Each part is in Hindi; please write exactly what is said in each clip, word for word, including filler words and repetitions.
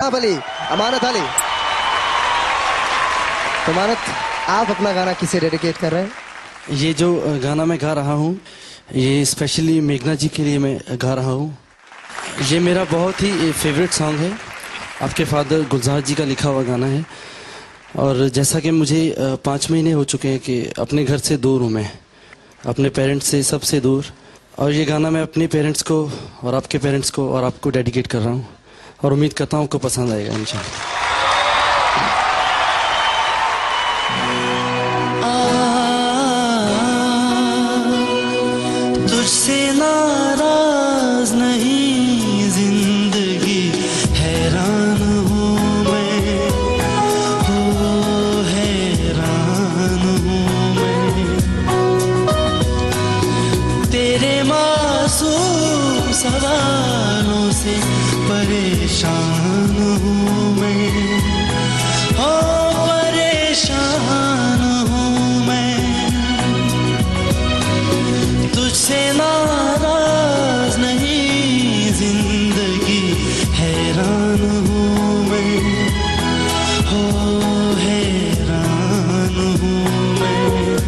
महाबली अमानत अली। तो अमानत, आप अपना गाना किसे डेडिकेट कर रहे हैं? ये जो गाना मैं गा रहा हूँ ये स्पेशली मेघना जी के लिए मैं गा रहा हूँ। ये मेरा बहुत ही फेवरेट सॉन्ग है, आपके फादर गुलजार जी का लिखा हुआ गाना है। और जैसा कि मुझे पाँच महीने हो चुके हैं कि अपने घर से दूर हूँ मैं, अपने पेरेंट्स से सबसे दूर। और ये गाना मैं अपने पेरेंट्स को और आपके पेरेंट्स को और आपको डेडिकेट कर रहा हूँ और उम्मीद करता हूँ आपको पसंद आएगा इंशाल्लाह। तुझसे नाराज नहीं जिंदगी, हैरान हूँ मैं, हो हैरान हूँ मैं। तेरे मासूम सवालों से परेशान हूँ मैं, हो परेशान हूँ मैं। तुझसे नाराज नहीं जिंदगी, हैरान हूँ मैं, हो हैरान हूँ मैं।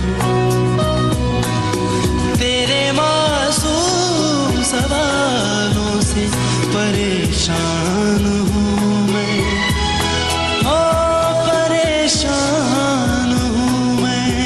तेरे मासूम सवालों से परेशान हूँ मैं, हो परेशान हूँ मैं।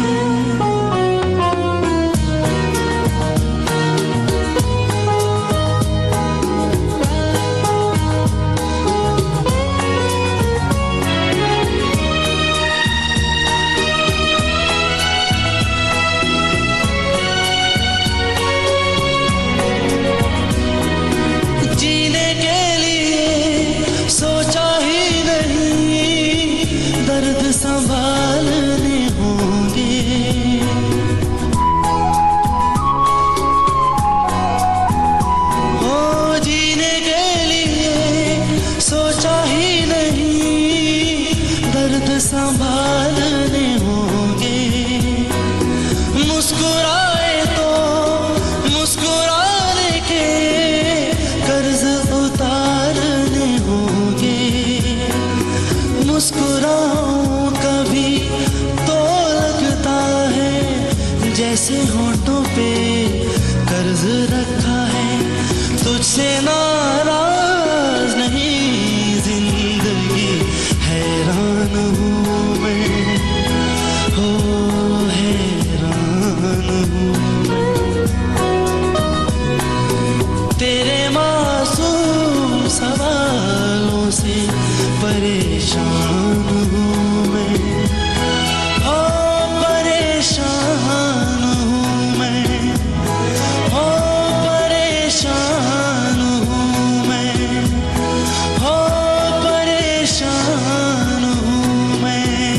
जीने के लिए सोचा ही नहीं, दर्द संभालने होंगे। ओ जीने के लिए सोचा ही नहीं, दर्द संभालने होंगे। मुस्कुराए तो मुस्कुराने के कर्ज उतारने होंगे। मुस्कुराऊं कभी तो लगता है जैसे होठों पे कर्ज रखा है। तुझसे नाराज नहीं जिंदगी, हैरान हूँ मैं, हो हैरान हूँ मैं। तेरे मासूम सवालों से परेशान हूँ मैं, हो परेशान हूँ मैं, हो परेशान हूँ मैं, हो परेशान हूँ मैं।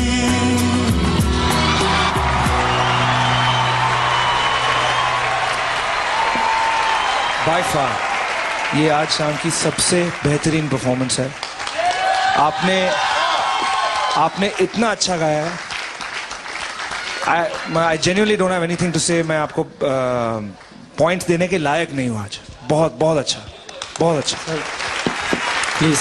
बाय फार ये आज शाम की सबसे बेहतरीन परफॉर्मेंस है। आपने आपने इतना अच्छा गाया है। I I genuinely don't have anything to say. मैं आपको पॉइंट्स uh, देने के लायक नहीं हूँ आज। बहुत बहुत अच्छा, बहुत अच्छा। प्लीज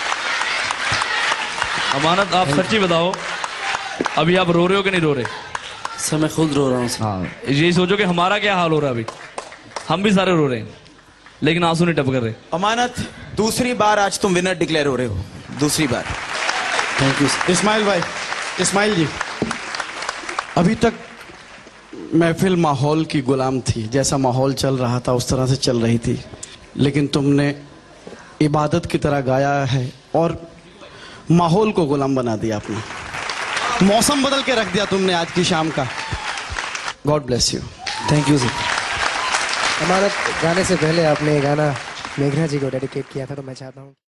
अमानत, आप सच्ची बताओ, अभी आप रो रहे हो कि नहीं रो रहे? सर मैं खुद रो रहा हूँ। हाँ, यही सोचो कि हमारा क्या हाल हो रहा है अभी। हम भी सारे रो रहे हैं लेकिन आंसू नहीं टप कर रहे। अमानत, दूसरी बार आज तुम विनर डिक्लेयर हो रहे हो, दूसरी बार। Thank you. इस्माइल भाई, इस्माइल जी, अभी तक महफिल माहौल की गुलाम थी। जैसा माहौल चल रहा था उस तरह से चल रही थी, लेकिन तुमने इबादत की तरह गाया है और माहौल को गुलाम बना दिया आपने। मौसम बदल के रख दिया तुमने आज की शाम का। God bless you. Thank you sir. Amanat, गाने से पहले आपने ये गाना मेघना जी को डेडिकेट किया था, तो मैं चाहता हूँ